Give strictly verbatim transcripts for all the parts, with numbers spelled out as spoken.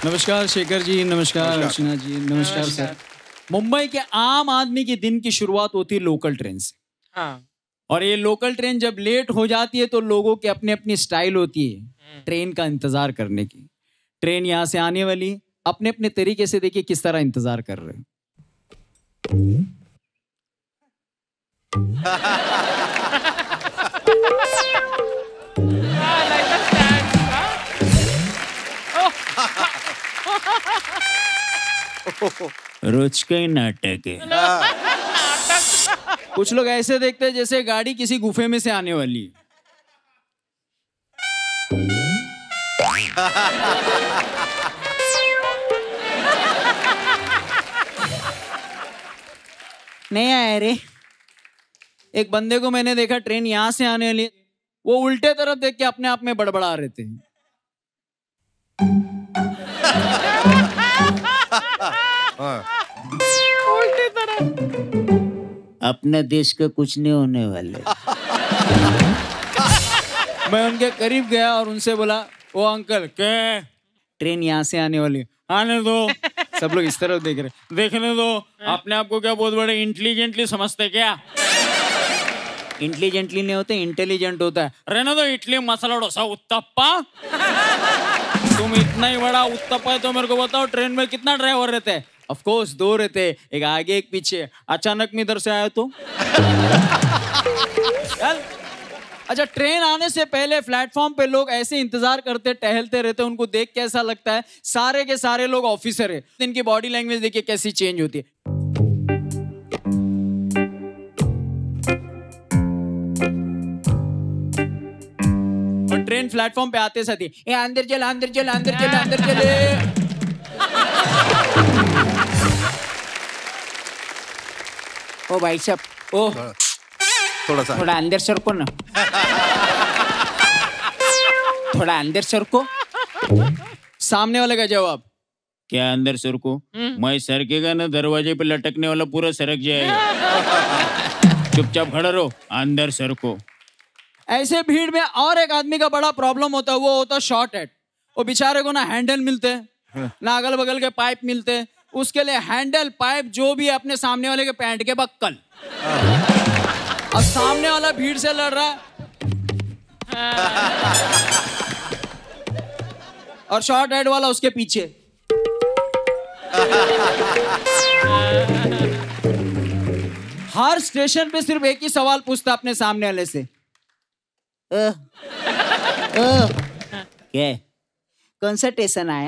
नमस्कार शेखर जी, नमस्कार अर्चना जी, नमस्कार सर। मुंबई के आम आदमी के दिन की शुरुआत होती है लोकल ट्रेन से। हाँ। और ये लोकल ट्रेन जब लेट हो जाती है तो लोगों की अपनी अपनी स्टाइल होती है ट्रेन का इंतजार करने की। ट्रेन यहाँ से आने वाली, अपने अपने तरीके से देखिए किस तरह इंतजार कर रहे हैं। रोज का ही नाटक है। कुछ लोग ऐसे देखते हैं जैसे गाड़ी किसी गुफे में से आने वाली है। नहीं आया रे। एक बंदे को मैंने देखा ट्रेन यहां से आने वाली, वो उल्टे तरफ देख के अपने आप में बड़बड़ा रहे थे। उल्टी तरफ। अपने देश का कुछ नहीं होने वाले। मैं उनके करीब गया और उनसे बोला, ओ अंकल क्या ट्रेन यहाँ से आने वाली, आने दो। सब लोग इस तरफ देख रहे, देखने दो। अपने आप को क्या बहुत बड़े इंटेलिजेंटली समझते क्या? इंटेलिजेंटली नहीं होते, इंटेलिजेंट होता है। रहने दो, इडली मसाला डोसा उत्तप्पा। तुम इतना ही बड़ा उत्तप्पा है तो मेरे को बताओ ट्रेन में कितना ड्राइवर रहते हैं? ऑफ कोर्स दो रहते, एक आगे एक पीछे। अचानक में इधर से आया तो अच्छा, ट्रेन आने से पहले प्लेटफॉर्म पे लोग ऐसे इंतजार करते टहलते रहते, उनको देख कैसा लगता है? सारे के सारे लोग ऑफिसर है। इनकी बॉडी लैंग्वेज देखिए कैसी चेंज होती है। और ट्रेन प्लेटफॉर्म पे आते साथ ही, ए अंदर चल अंदर चल अंदर चल अंदर चले। ओ भाई साहब, ओ थोड़ा सा थोड़ा अंदर सरको ना, थोड़ा अंदर सरको। सामने वाले का जवाब, क्या अंदर सरको? मैं सरकेगा ना, दरवाजे पे लटकने वाला पूरा सरक जाएगा। चुपचाप खड़ा रहो, अंदर सरको। ऐसे भीड़ में और एक आदमी का बड़ा प्रॉब्लम होता है, वो होता है शॉर्ट हेड। वो बेचारे को ना हैंडल मिलते ना अगल बगल के पाइप मिलते। उसके लिए हैंडल पाइप जो भी अपने सामने वाले के पैंट के बक्कल। और सामने वाला भीड़ से लड़ रहा है और शॉर्ट हेड वाला उसके पीछे। हर स्टेशन पे सिर्फ एक ही सवाल पूछता अपने सामने वाले से, ओ, ओ, क्या कौन सा स्टेशन आया?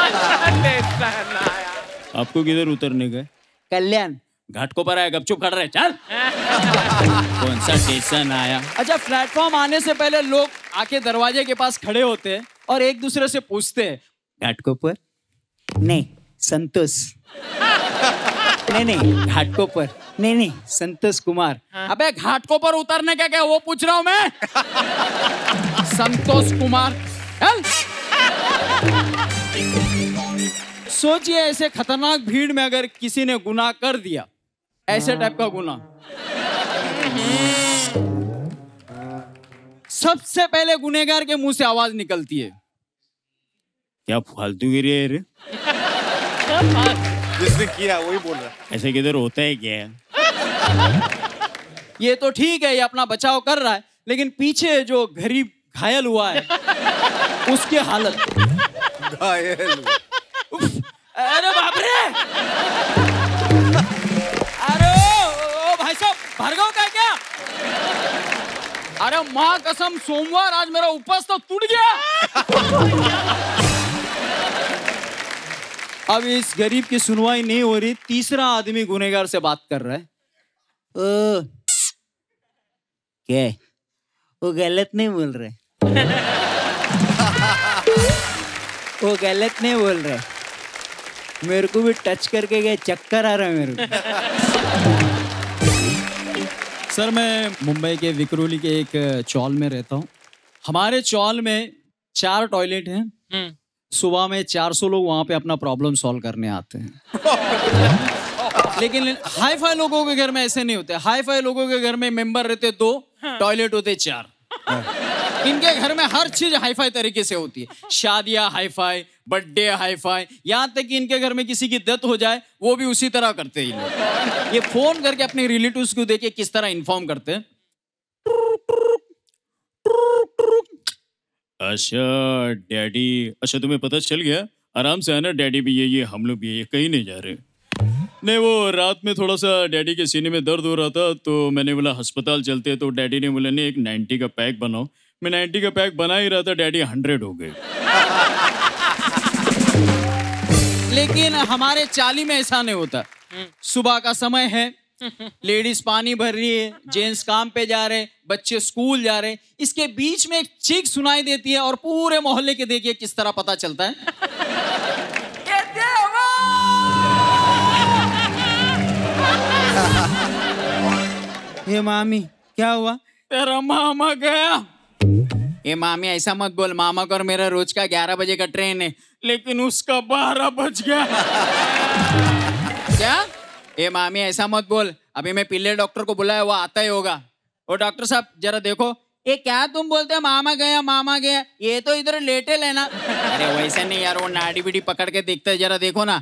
आपको किधर उतरने का? कल्याण घाट को पर आया, गपचुप खड़ रहे, चल। कौन सा स्टेशन आया? अच्छा, प्लेटफॉर्म आने से पहले लोग आके दरवाजे के पास खड़े होते हैं और एक दूसरे से पूछते हैं, घाट को पर? नहीं, संतोष। नहीं नहीं, घाट को पर? नहीं नहीं, संतोष कुमार। अबे घाट को पर उतरने का क्या वो पूछ रहा हूं मैं। संतोष कुमार। चल। सोचिए ऐसे खतरनाक भीड़ में अगर किसी ने गुनाह कर दिया, ऐसे टाइप का गुनाह, सबसे पहले गुनहगार के मुंह से आवाज निकलती है, क्या फालतूगिरी है रे? जिसने किया वही बोल रहा है। ऐसे किधर होता है क्या? ये तो ठीक है, ये अपना बचाव कर रहा है, लेकिन पीछे जो गरीब घायल हुआ है उसकी हालत। घायल। अरे बाप रे! अरे ओ, ओ भाई साहब, भार्गव का क्या? अरे माँ कसम, सोमवार आज मेरा उपवास तो टूट गया। अब इस गरीब की सुनवाई नहीं हो रही, तीसरा आदमी गुनहगार से बात कर रहा है। ओ, क्या वो गलत नहीं बोल रहे? वो गलत नहीं बोल रहे, मेरे को भी टच करके गए, चक्कर आ रहा है मेरे को। सर, मैं मुंबई के विक्रोली के एक चौल में रहता हूँ। हमारे चौल में चार टॉयलेट हैं। सुबह में चार सौ लोग वहाँ पे अपना प्रॉब्लम सॉल्व करने आते हैं। लेकिन हाई फाई लोगों के घर में ऐसे नहीं होते। हाई फाई लोगों के घर में मेंबर रहते दो, टॉयलेट होते चार। इनके घर में हर चीज हाई फाई तरीके से होती है। शादियां hi fi, birthday, hi fi, यहाँ तक कि इनके घर में किसी की डेथ हो जाए वो भी उसी तरह करते हैं लोग। ये फोन करके अपने रिलेटिव्स को देखिए किस तरह इन्फॉर्म करते हैं। अच्छा डैडी, अच्छा तुम्हें पता चल गया? आराम से आना, डैडी भी ये ये हम लोग भी ये कहीं नहीं जा रहे। नहीं वो रात में थोड़ा सा डैडी के सीने में दर्द हो रहा था तो मैंने बोला अस्पताल चलते हैं, तो डैडी ने बोला नहीं एक नाइन्टी का पैक बनाओ। मैं नाइन्टी का पैक बना ही रहा था, डैडी हंड्रेड हो गए। लेकिन हमारे चाली में ऐसा नहीं होता। सुबह का समय है, लेडीज पानी भर रही है, जेंट्स काम पे जा रहे, बच्चे स्कूल जा रहे, इसके बीच में एक चीख सुनाई देती है और पूरे मोहल्ले के देखिए किस तरह पता चलता है। ये मामी क्या हुआ? तेरा मामा गया। ये मामी ऐसा मत बोल, मामा को और मेरा रोज का ग्यारह बजे का ट्रेन है, लेकिन उसका बारह बज गया। क्या? ये मामी ऐसा मत बोल, अभी मैं पिल्ले डॉक्टर को बुलाया, वो आता ही होगा। वो डॉक्टर साहब जरा देखो, ये क्या तुम बोलते हैं मामा गया मामा गया, ये तो इधर लेटे लेना। अरे वैसे नहीं यार, वो नाड़ी बीड़ी पकड़ के देखते है, जरा देखो ना।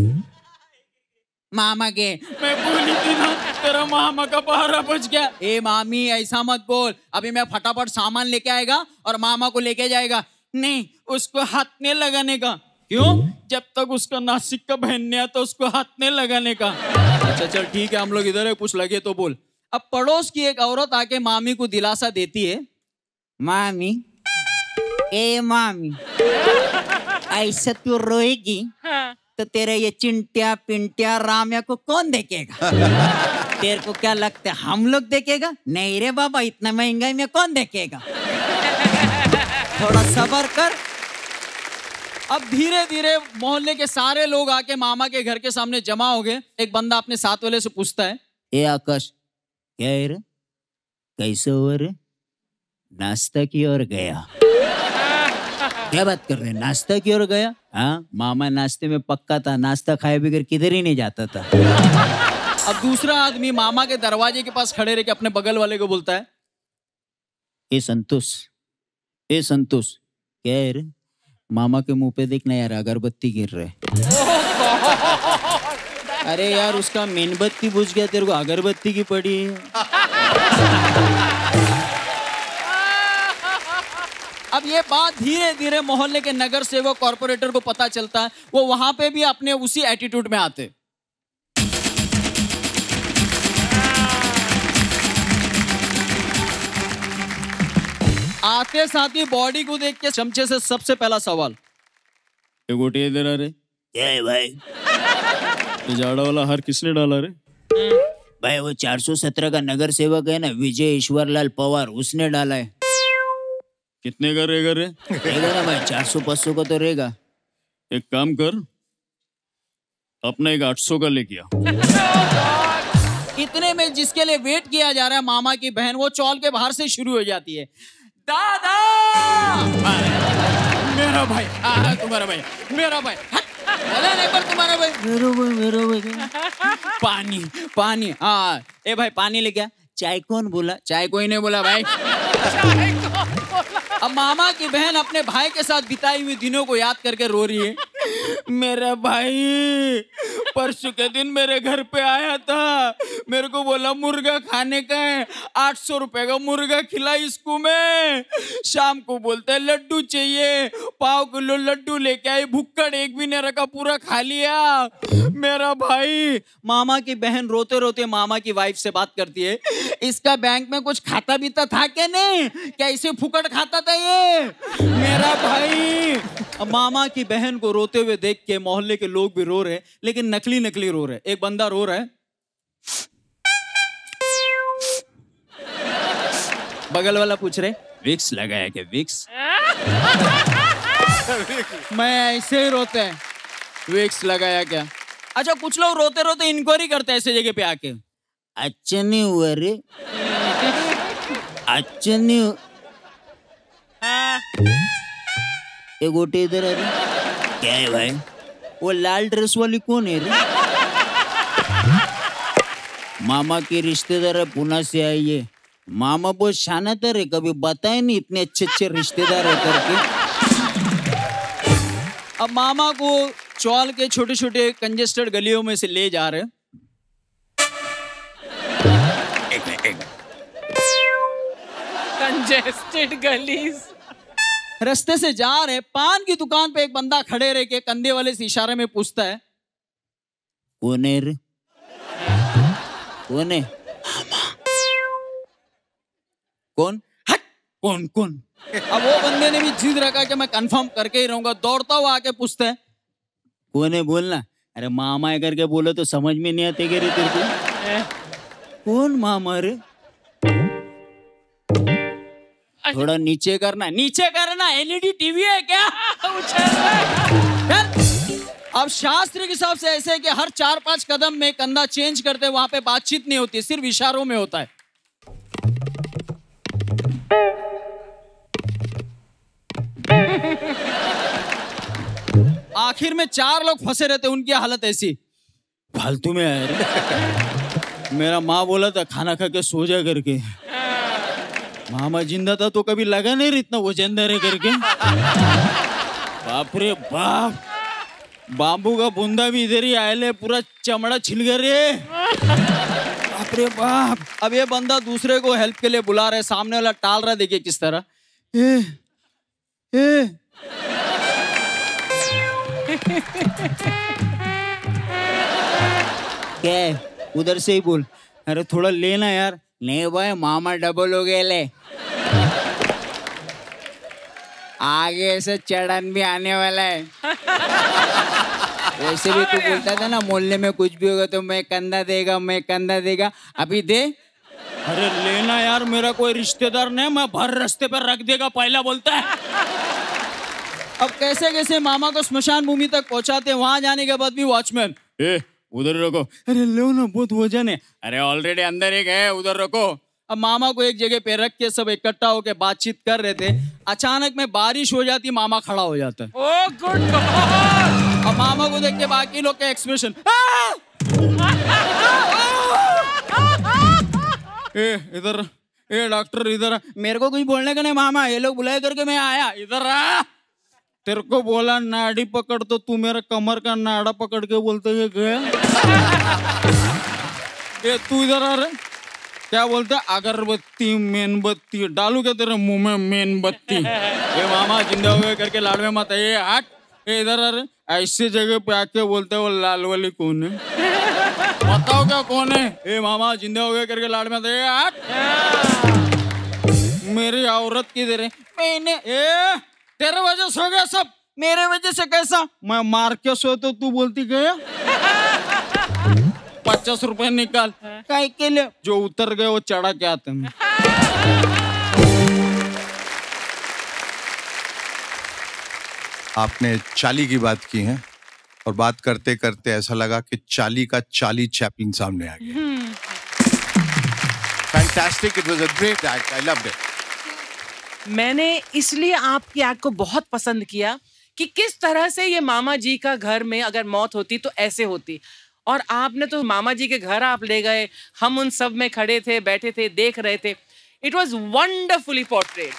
मामा के मैं बोली थी ना तेरा मामा का बारह बज गया। ए मामी ऐसा मत बोल, अभी मैं फटाफट सामान लेके आएगा और मामा को लेके जाएगा। नहीं, उसको हाथ नहीं लगाने का। क्यों? जब तक उसका नासिक का बहन नहीं आता उसको हाथ नहीं लगाने का। अच्छा चल ठीक है, हम लोग इधर है, कुछ लगे तो बोल। अब पड़ोस की एक औरत आके मामी को दिलासा देती है, मामी ए मामी ऐसा तू रोएगी तो तेरे ये चिंटिया पिंटिया राम्या को कौन देखेगा? तेरे को क्या लगता है हम लोग देखेगा? नहीं रे बाबा, इतना महंगाई में कौन देखेगा? थोड़ा सब्र कर। अब धीरे धीरे मोहल्ले के सारे लोग आके मामा के घर के सामने जमा हो गए। एक बंदा अपने साथ वाले से पूछता है, ए आकाश क्या है रे, कैसे हो रे? नाश्ता की ओर गया। क्या बात कर रहे हैं, नाश्ता की ओर गया? हाँ, मामा नाश्ते में पक्का था, नाश्ता खाए बगैर किधर ही नहीं जाता था। अब दूसरा आदमी मामा के दरवाजे के पास खड़े रह के अपने बगल वाले को बोलता है, ए संतोष ए संतोष क्या है रे, मामा के मुंह पे देखना यार अगरबत्ती गिर रहे। अरे यार उसका मेनबत्ती बुझ गया, तेरे को अगरबत्ती की पड़ी है। अब ये बात धीरे धीरे मोहल्ले के नगर सेवक कॉर्पोरेटर को पता चलता है, वो वहां पे भी अपने उसी एटीट्यूड में आते। आते साथ ही बॉडी को देख के चमचे से सबसे पहला सवाल, ये गोटी इधर आ रे। क्या है भाई? ये जाड़ा वाला हार किसने डाला रे? भाई वो चार सौ सत्रह का नगर सेवक है ना, विजय ईश्वरलाल पवार, उसने डाला है। कितने का रहेगा रे? रहेगा ना भाई, चार सौ पाँच सौ का तो रहेगा। एक काम कर, अपना एक आठ सौ का लेके आ। इतने में जिसके लिए वेट किया जा रहा है, मामा की बहन, वो चौल के बाहर से शुरू हो जाती है, दादा मेरा भाई, आ, तुम्हारा भाई, मेरा भाई, बोला नहीं पर तुम्हारा भाई, मेरा भाई, मेरा भाई, पानी पानी, हाँ ए भाई पानी लेके आ। चाय कौन बोला? चाय कोई नहीं बोला भाई। अब मामा की बहन अपने भाई के साथ बिताई हुई दिनों को याद करके रो रही है, मेरा भाई परसों के दिन मेरे घर पे आया था, मेरे को बोला मुर्गा खाने का है, आठ सौ रुपए का मुर्गा खिला इसको मैं। शाम को बोलता है लड्डू चाहिए, पाव किलो लड्डू लेके आई, भुक्कड़ एक भी नहीं रखा, पूरा खा लिया मेरा भाई। मामा की बहन रोते रोते मामा की वाइफ से बात करती है, इसका बैंक में कुछ खाता भी तो था क्या? नहीं, कैसे फुकट खाता था ये मेरा भाई। अब मामा की बहन को रोते हुए देख के मोहल्ले के लोग भी रो रहे, लेकिन नकली नकली रो रहे। एक बंदा रो रहा है, बगल वाला पूछ रहे विक्स लगाया क्या? विक्स? मैं ऐसे ही रोते हैं, विक्स लगाया क्या? अच्छा कुछ लोग रोते रोते इंक्वायरी करते हैं ऐसे जगह पे आके, अच्छा नहीं हुआ रे, अच्छा नहीं हुआ। एक गोटे इधर आ रही, क्या है भाई? वो लाल ड्रेस वाली कौन है रे? मामा की रिश्तेदार है, पुणे से आई है। मामा बहुत शानदार है, कभी बताए नहीं इतने अच्छे अच्छे रिश्तेदार है करके। अब मामा को चौल के छोटे छोटे कंजेस्टेड गलियों में से ले जा रहे हैं। एक मिनट, एक मिनट। कंजेस्टेड गलीज। रास्ते से जा रहे, पान की दुकान पे एक बंदा खड़े रह के कंधे वाले से इशारे में पूछता है, कौन है रे? कौन है? कौन? हट! कौन कौन? अब वो बंदे ने भी जिद रखा कि मैं कंफर्म करके ही रहूंगा। दौड़ता हुआ आके पूछता है, कौन है बोलना? अरे मामा है करके बोलो तो समझ में नहीं आते रे तेरे को। कौन मामा रे? थोड़ा नीचे करना, नीचे करना। एलईडी टीवी है क्या? अब शास्त्र के हिसाब से ऐसे है कि हर चार पांच कदम में कंधा चेंज करते, वहां पे बातचीत नहीं होती, सिर्फ इशारों में होता है। आखिर में चार लोग फंसे रहते, उनकी हालत ऐसी, फालतू में है। मेरा माँ बोला था खाना खा के सो जा करके। मामा जिंदा था तो कभी लगा नहीं इतना वजनदार है करके। बाप रे बाप, बाबू का बूंदा भी इधर ही आये, पूरा चमड़ा छिल गया रे। बाप रे बाप। अब ये बंदा दूसरे को हेल्प के लिए बुला रहे, सामने वाला टाल रहा, देखिए किस तरह। ए, ए। क्या उधर से ही बोल, अरे थोड़ा लेना यार। नहीं भाई मामा डबल हो गए ले। आगे से चढ़न भी आने वाला है। वैसे भी तू बोलता था ना मोहल्ले में कुछ भी होगा तो मैं कंधा देगा, मैं कंधा देगा, अभी दे। अरे लेना यार, मेरा कोई रिश्तेदार नहीं, मैं भर रास्ते पर रख देगा पहला बोलता है। अब कैसे कैसे मामा को स्मशान भूमि तक पहुंचाते, वहां जाने के बाद भी वॉचमैन, ए उधर रखो। अरे लो ना, बहुत वजन है। अरे ऑलरेडी अंदर एक है, उधर रखो। अब मामा को एक जगह पे रख के सब इकट्ठा होके बातचीत कर रहे थे, अचानक में बारिश हो जाती, मामा खड़ा हो जाता है। Oh good god. अब मामा को देख के बाकी लोग का एक्सप्रेशन, ए इधर, ए डॉक्टर इधर। मेरे को कुछ बोलने का नहीं मामा, ये लोग बुलाए करके मैं आया, इधर आ। तेरे को बोला नाड़ी पकड़, तो तू मेरा कमर का नाड़ा पकड़ के बोलते है गया। ये तू इधर आ रहे, क्या बोलते है? अगरबत्ती मेनबत्ती डालू क्या तेरे मुंह में मेनबत्ती? ये मामा जिंदा हो गए करके लाडवे मत, ये हट। ये इधर आ रहे, ऐसे जगह पे आके बोलते है वो लाल वाली कौन है? बताओ क्या कौन है? ये मामा जिंदा हो गए करके लाड में, ये हट। मेरी औरत किधर है? मैंने, ए तेरे वजह से हो गया सब। मेरे वजह से कैसा? मैं मार के सो तो तू बोलती गया। पचास रुपए निकाल। काय के लिए? जो उतर गए वो चढ़ा के आते हैं। आपने चाली की बात की है और बात करते करते ऐसा लगा कि चाली का चाली चैपलिन सामने आ गया। Fantastic, it was a great act, I loved it. मैंने इसलिए आपकी एक्ट को बहुत पसंद किया कि किस तरह से ये मामा जी का घर में अगर मौत होती तो ऐसे होती, और आपने तो मामा जी के घर आप ले गए, हम उन सब में खड़े थे, बैठे थे, देख रहे थे। It was wonderfully portrayed.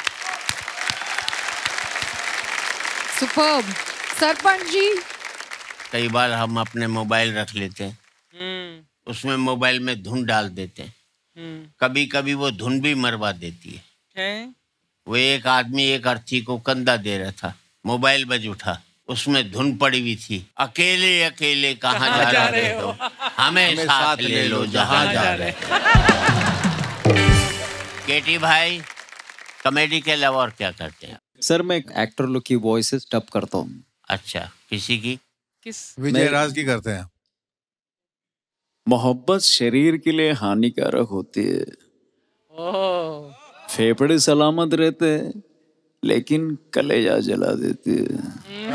Superb. Sarpanch ji, कई बार हम अपने मोबाइल रख लेते हैं, उसमें मोबाइल में धुन डाल देते हैं, कभी कभी वो धुन भी मरवा देती है। है? वो एक आदमी एक अर्थी को कंधा दे रहा था, मोबाइल बज उठा, उसमें धुन पड़ी हुई थी, अकेले अकेले कहाँ जा, जा रहे हो, हमें, हमें साथ, साथ ले लो जहाँ जा, जा रहे हो। केटी भाई, कॉमेडी के अलावा और क्या करते हैं? सर मैं एक्टर लोग की वॉइसेस डब करता हूँ। अच्छा, किसी की? किस? विजय राज की करते हैं। मोहब्बत शरीर के लिए हानिकारक होती है। ओह। फेफड़े सलामत रहते हैं लेकिन कलेजा जला देती है।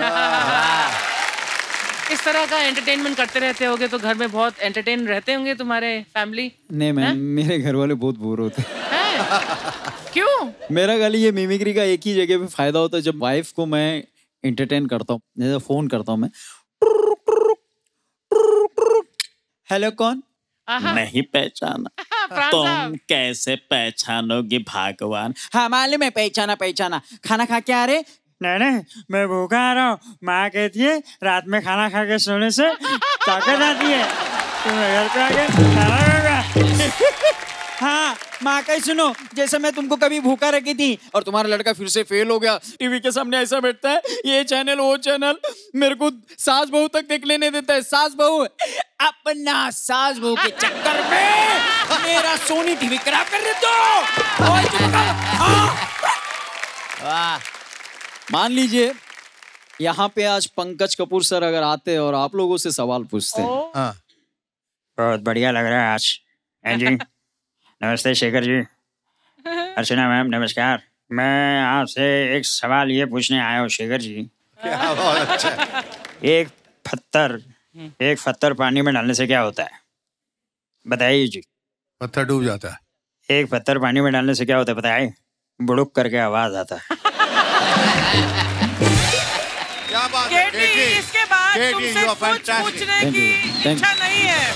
इस तरह का एंटरटेनमेंट करते रहते होगे तो घर में बहुत एंटरटेन रहते होंगे तुम्हारे फैमिली? नहीं मैम, मेरे घर वाले बहुत बोर होते हैं। क्यों? मेरा खाली ये मिमिक्री का एक ही जगह पे फायदा होता है, जब वाइफ को मैं एंटरटेन करता हूँ, जैसे फोन करता हूँ मैं, हेलो कौन? नहीं पहचाना। तुम कैसे पहचानोगे भगवान? हाँ मालूम है, पहचाना पहचाना। खाना खा के आ रहे? नहीं नहीं मैं भूखा आ रहा हूँ। माँ कहती है रात में खाना खा के सोने से ताकत आती है। तो मैं घर पे आके खाना खाऊंगा। हाँ माँ का ही सुनो, जैसे मैं तुमको कभी भूखा रखी थी और तुम्हारा लड़का फिर से फेल हो गया, टीवी के सामने ऐसा बैठता है, ये चैनल वो चैनल, मेरे को सास बहू तक देख लेने देता है। सास बहू अपना सास बहू के चक्कर में मेरा सोनी टीवी खराब कर देते हो। मान लीजिए यहाँ पे आज पंकज कपूर सर अगर आते और आप लोगों से सवाल पूछते हैं। हाँ। बहुत बढ़िया लग रहा है आज। हैं जी, नमस्ते शेखर जी, अर्चना मैम नमस्कार। मैं आपसे एक सवाल ये पूछने आया हूँ शेखर जी। क्या बहुत अच्छा। एक पत्थर एक पत्थर पानी में डालने से क्या होता है, बताइए जी। पत्थर डूब जाता है। एक पत्थर पानी में डालने से क्या होता है बताइए। बुड़ुक करके आवाज आता है। क्या बात है केटी, इसके बाद केटी, तुमसे you are कुछ fantastic. पूछने की इच्छा नहीं है।